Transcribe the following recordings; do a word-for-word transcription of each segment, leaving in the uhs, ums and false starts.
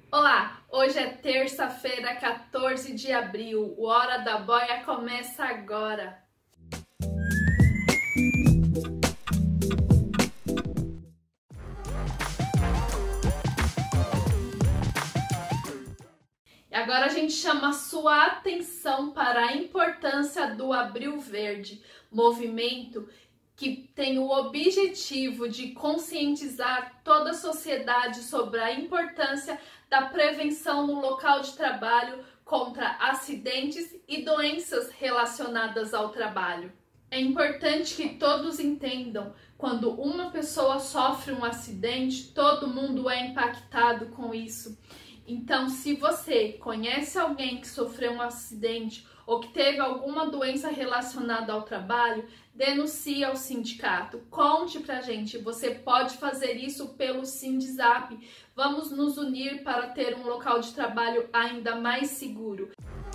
Olá, hoje é terça-feira, quatorze de abril, o Hora da Boia começa agora. E agora a gente chama a sua atenção para a importância do Abril Verde, movimento que tem o objetivo de conscientizar toda a sociedade sobre a importância da prevenção no local de trabalho contra acidentes e doenças relacionadas ao trabalho. É importante que todos entendam, quando uma pessoa sofre um acidente, todo mundo é impactado com isso. Então, se você conhece alguém que sofreu um acidente ou que teve alguma doença relacionada ao trabalho, denuncie ao sindicato. Conte pra gente, você pode fazer isso pelo Sindizap. Vamos nos unir para ter um local de trabalho ainda mais seguro.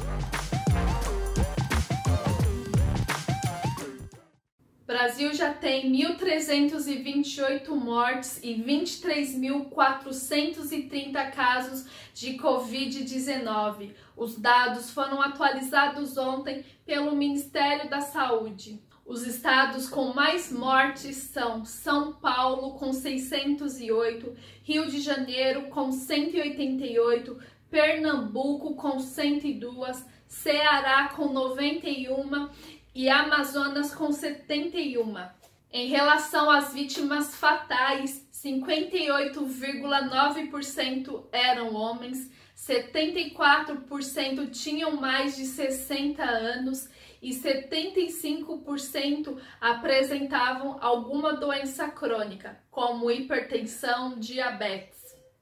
O Brasil já tem mil trezentos e vinte e oito mortes e vinte e três mil quatrocentos e trinta casos de covid dezenove. Os dados foram atualizados ontem pelo Ministério da Saúde. Os estados com mais mortes são São Paulo, com seiscentos e oito, Rio de Janeiro, com cento e oitenta e oito, Pernambuco, com cento e dois, Ceará, com noventa e um e Amazonas com setenta e um. Em relação às vítimas fatais, cinquenta e oito vírgula nove por cento eram homens, setenta e quatro por cento tinham mais de sessenta anos e setenta e cinco por cento apresentavam alguma doença crônica, como hipertensão, diabetes.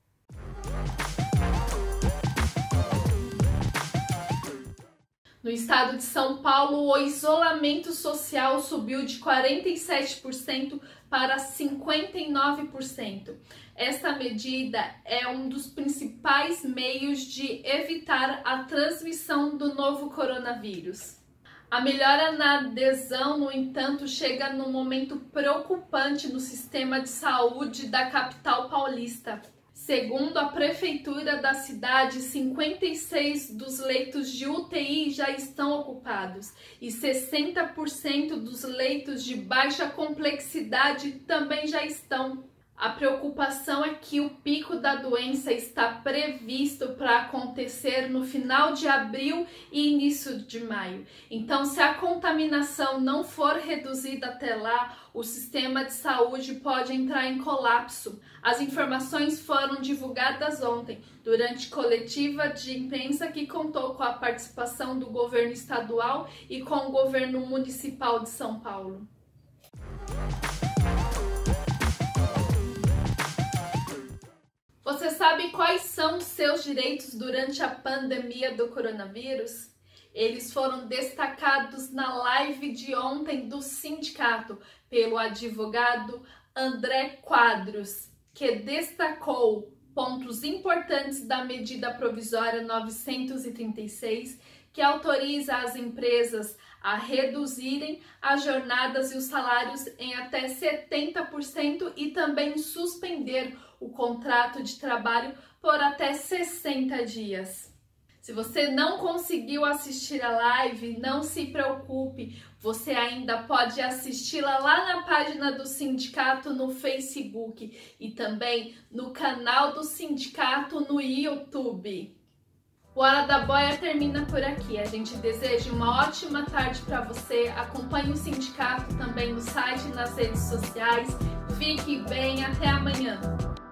No estado de São Paulo, o isolamento social subiu de quarenta e sete por cento para cinquenta e nove por cento. Esta medida é um dos principais meios de evitar a transmissão do novo coronavírus. A melhora na adesão, no entanto, chega num momento preocupante no sistema de saúde da capital paulista. Segundo a prefeitura da cidade, cinquenta e seis dos leitos de U T I já estão ocupados e sessenta por cento dos leitos de baixa complexidade também já estão. A preocupação é que o pico da doença está previsto para acontecer no final de abril e início de maio. Então, se a contaminação não for reduzida até lá, o sistema de saúde pode entrar em colapso. As informações foram divulgadas ontem, durante coletiva de imprensa que contou com a participação do governo estadual e com o governo municipal de São Paulo. Você sabe quais são os seus direitos durante a pandemia do coronavírus? Eles foram destacados na live de ontem do sindicato pelo advogado André Quadros, que destacou pontos importantes da medida provisória novecentos e trinta e seis, que autoriza as empresas a reduzirem as jornadas e os salários em até setenta por cento e também suspender o contrato de trabalho por até sessenta dias. Se você não conseguiu assistir a live, não se preocupe, você ainda pode assisti-la lá na página do sindicato no Facebook e também no canal do sindicato no YouTube. O Hora da Boia termina por aqui. A gente deseja uma ótima tarde para você. Acompanhe o sindicato também no site e nas redes sociais. Fique bem, até amanhã.